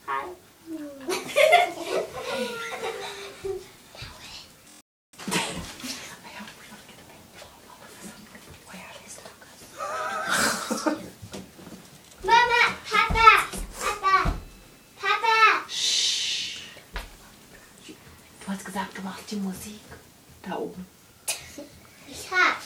Hi. Mama, Papa, Papa, Papa. Shh. Du hast gesagt, du machst die Musik. Da oben. Ich hab.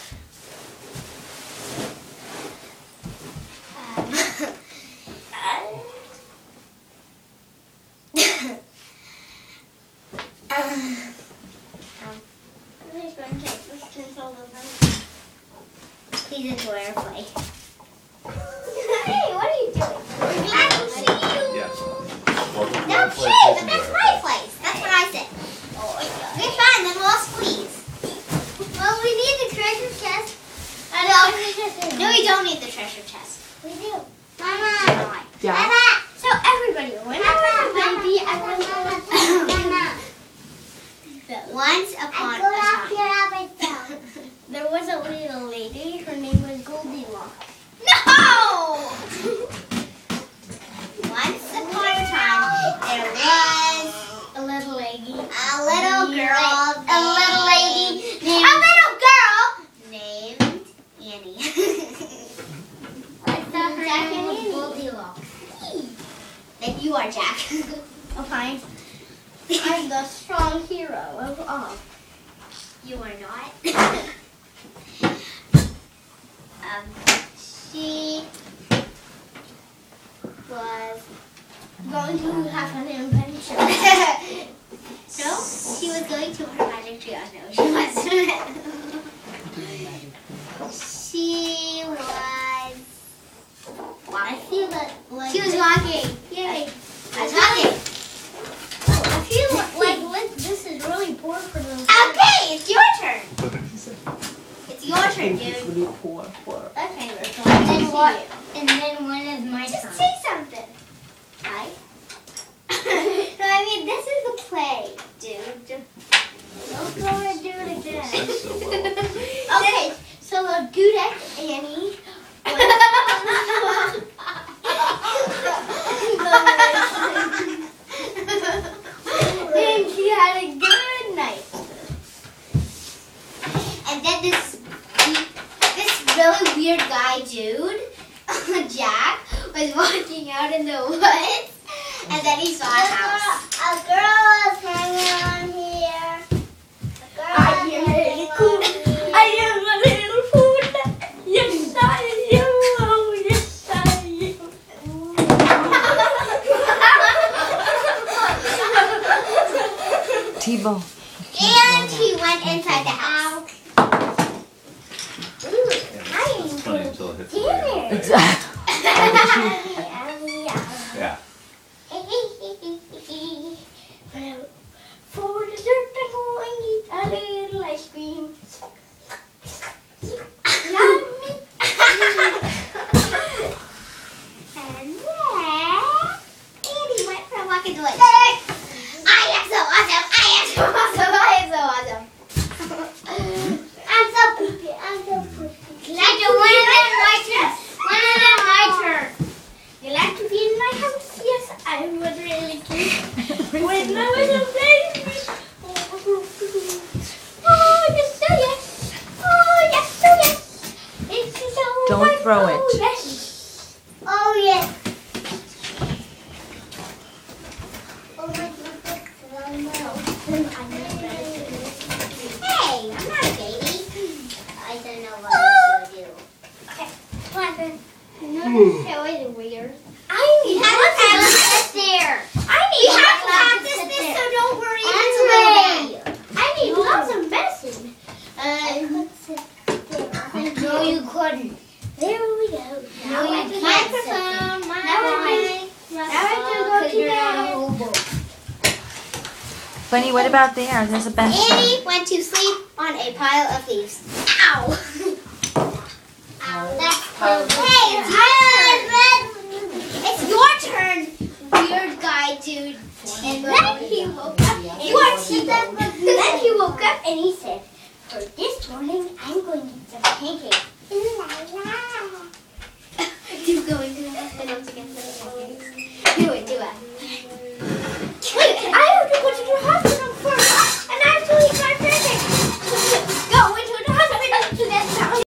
He's a dweller play. Hey, what are you doing? We're glad to see you. Yes. Welcome to No our shit, place, but that's Where. my place. That's what I said. Okay, fine, then we'll all squeeze. Well, we need the treasure chest. No, we don't need the treasure chest. We do. Mama. Yeah. Mama. So everybody, when I was a baby, I was once upon a time, there was a little lady. Her name was Goldilocks. No! Once upon a time, there was a little lady. A little girl. A little lady. Named, a little girl named Annie. I thought her name was Goldilocks. Then you are Jack. Oh, fine. I'm the strong hero of all. You are not. She was going to have an adventure. No, she was going to her magic tree. No, she wasn't. She was. I feel that. She was walking. Yay! I was walking. I feel like this is really poor for them. Okay, it's your turn. What did you say? It's your turn, dude. It's really poor. Okay, we're going to see you. And then when is my Just turn? say something. Hi. No, I mean, this is the play, dude. Don't go and do it again. That's so well. Okay, so the Dudek Annie was and she had a good night. And then this really weird guy dude, Jack, was walking out in the woods, and then he saw a house. A girl was hanging on here. I am really cool. I am a little fool. Yes, I am. Oh, yes, I am. T-Bone. And he went inside the house. It's funny until it hits the radio. Exactly. Yeah. For dessert, I'm going to eat a little ice cream. Yummy. And then Andy went for a walk in the woods. I am so awesome. I am so awesome. I am so awesome. I'm so poopy. I'm so poopy. Like the one in my turn. One in my turn. You like to be in my house? Yes, I would really cute. When I was a baby. Oh, yes, so yes. Oh, yes, so yes. It's so Don't much. throw it. Oh, yes. Oh, yes. Oh, my goodness. Hey, I'm not a baby. I don't know what I should do. Okay, what happened? No, that was weird. I need to sit there. I need to practice this, so don't worry. I need lots of medicine. I could sit there. No, you couldn't. There we go. No, you can't. Microphone. Now I can go to bed. Bunny, what about there? There's a bench there. Annie went to sleep on a pile of leaves. Ow! Ow, that's hey, it's your turn, weird guy dude. And then he woke up. Then he woke up and he said, "For this morning, I'm going to eat some pancakes." Ooh la la. Keep going to the hospital to get the pancakes.